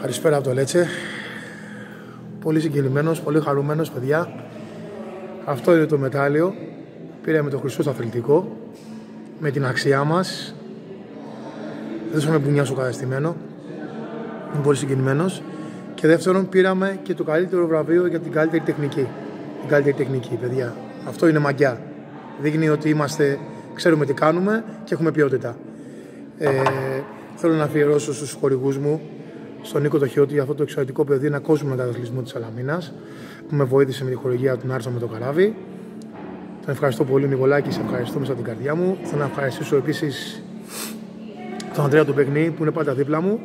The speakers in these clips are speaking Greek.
Καλησπέρα από το Lecce. Πολύ συγκινημένος, πολύ χαρούμενος, παιδιά. Αυτό είναι το μετάλλιο. Πήραμε το χρυσό στο αθλητικό με την αξιά μας. Δεν θα με μπουνιά στο καταστημένο. Είμαι πολύ συγκινημένος. Και δεύτερον, πήραμε και το καλύτερο βραβείο για την καλύτερη τεχνική. Την καλύτερη τεχνική, παιδιά. Αυτό είναι μαγιά. Δείχνει ότι ξέρουμε τι κάνουμε και έχουμε ποιότητα. Θέλω να αφιερώσω στους χορηγούς μου, στον Νίκο το Χιώτη, για αυτό το εξαιρετικό παιδί, ένα κόσμο καταθλισμό της Σαλαμίνας, που με βοήθησε με τη χορηγία του Άρσο με το καράβι. Τον ευχαριστώ πολύ, Νικολάκη, σε ευχαριστώ μέσα από την καρδιά μου. Θέλω να ευχαριστήσω επίσης τον Ανδρέα του Παιχνί, που είναι πάντα δίπλα μου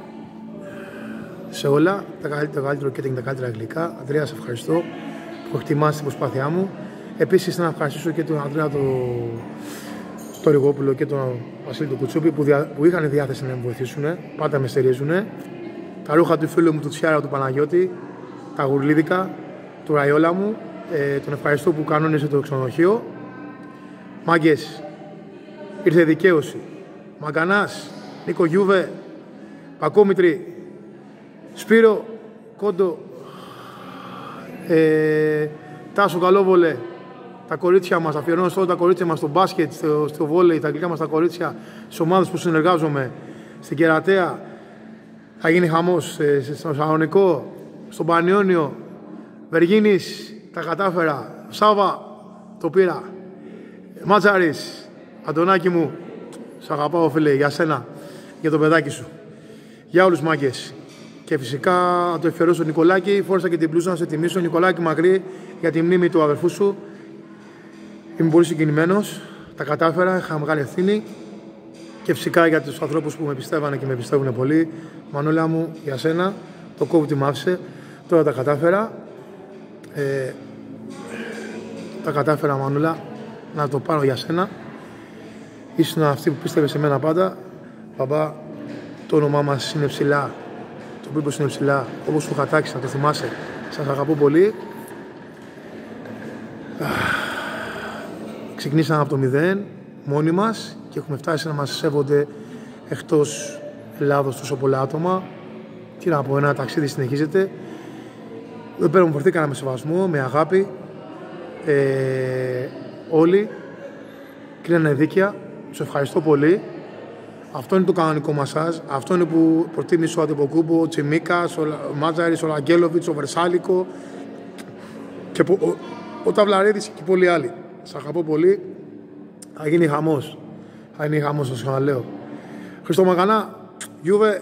σε όλα, το καλύτερο και τα καλύτερα αγγλικά. Ανδρέα, σε ευχαριστώ που εκτιμάς την προσπάθειά μου. Επίσης, θέλω να ευχαριστήσω και τον Ανδρέα το Rigopoulos και τον Βασίλη του Koytsoupis που είχαν διάθεση να με βοηθήσουν, πάντα με στηρίζουν. Τα ρούχα του φίλου μου του Τσιάρα του Παναγιώτη, τα γουρλίδικα, του Ραϊόλα μου, τον ευχαριστώ που κανόνισε το ξενοδοχείο. Μάγκες, ήρθε δικαίωση. Μαγκανάς, Νίκο Γιούβε, Πακόμητρη, Σπύρο, Κόντο, Τάσο Καλόβολε, τα κορίτσια μας, αφιερώνω σε όλα τα κορίτσια μας στο μπάσκετ, στο βόλεϊ, τα αγγλικά μας τα κορίτσια, στις ομάδες που συνεργάζομαι, στην Κερατέα, θα γίνει χαμός, στο Σαλονικό, στον Πανιόνιο, Βεργίνης, τα κατάφερα, Σάβα, το πήρα, Μάτζαρης, Αντωνάκη μου, σ' αγαπάω φίλε, για σένα, για το παιδάκι σου, για όλους μάγκες. Και φυσικά να το ευχαριστώ στον Νικολάκη, φόρεσα και την πλούζα να σε τιμήσω, Νικολάκη Μακρύ, για τη μνήμη του αδερφού σου. Είμαι πολύ συγκινημένος, τα κατάφερα, είχα μεγάλη ευθύνη και φυσικά για τους ανθρώπους που με πιστεύανε και με πιστεύουν πολύ. Μανώλα μου, για σένα, το κόβω τι μ' άφησε, τώρα τα κατάφερα. Τα κατάφερα, Μανώλα, να το πάρω για σένα. Ήσουν αυτή που πίστευε σε μένα πάντα. Μπαμπά, το όνομά μας είναι ψηλά, το πίπος είναι ψηλά, όπως σου είχα τάξει, να το θυμάσαι. Σας αγαπώ πολύ. Ξεκινήσαμε από το 0, μόνοι μας, και έχουμε φτάσει να μας σέβονται εκτός Ελλάδος τόσο πολλά άτομα. Τι να πω, ένα ταξίδι συνεχίζεται. Εδώ πέρα μου φορθήκανα με σεβασμό, με αγάπη. Όλοι κρίνανε δίκαια. Τους ευχαριστώ πολύ. Αυτό είναι το κανονικό μασάζ. Αυτό είναι που προτίμησε ο Αντιποκούμπο, ο Τσιμίκας, ο Μάτζαρης, ο Αγγέλοβιτς, ο Βερσάλικο και ο Ταυλαρίδης και πολλοί άλλοι. Σας αγαπώ πολύ. Θα γίνει χαμός. Θα γίνει χαμός, σας ξαναλέω. Χριστό Μαγανά, Γιούβε,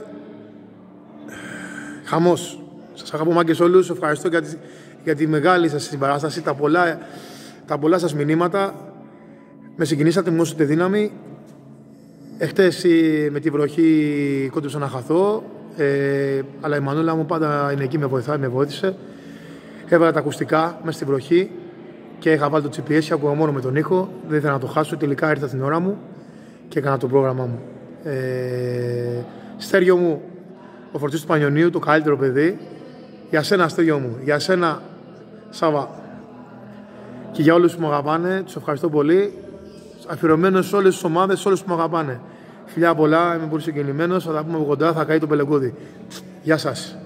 χαμός. Σας αγαπώ μάγκες όλους. Ευχαριστώ για τη μεγάλη σας συμπαράσταση, τα πολλά σας μηνύματα. Με συγκινήσατε, μου δώσατε δύναμη. Εχθές με τη βροχή κόντουσα να χαθώ, αλλά η Μανώλα μου πάντα είναι εκεί, με βοηθάει, με βοήθησε. Έβαλα τα ακουστικά μέσα στη βροχή και είχα βάλει το GPS και ακούω μόνο με τον ήχο. Δεν ήθελα να το χάσω. Τελικά ήρθα την ώρα μου και έκανα το πρόγραμμά μου. Στέργιο μου, ο Φορτής του Πανιωνίου, το καλύτερο παιδί. Για σένα, Στέργιο μου, για σένα, Σάβα. Και για όλους που με αγαπάνε, τους ευχαριστώ πολύ. Αφιερωμένος σε όλες τις ομάδες, σε όλους που με αγαπάνε. Φιλιά πολλά, είμαι πολύ συγκινημένος. Θα τα πούμε από κοντά, θα καεί το πελεκούδι. Γεια σας.